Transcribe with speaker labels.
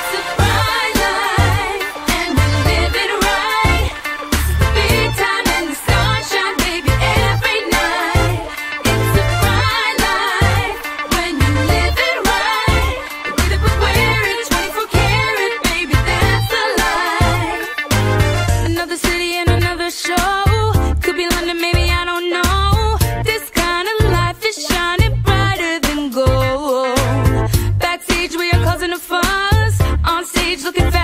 Speaker 1: It's a bright life, and we live it right. This is the big time and the sunshine, baby, every night. It's a bright life when you live it right. The way that we wear it, 24 karat, baby, that's the life. Another city and another show. Could be London, maybe, I don't know. This kind of life is shining brighter than gold. Backstage, we are causing a fuss. On stage, looking fast.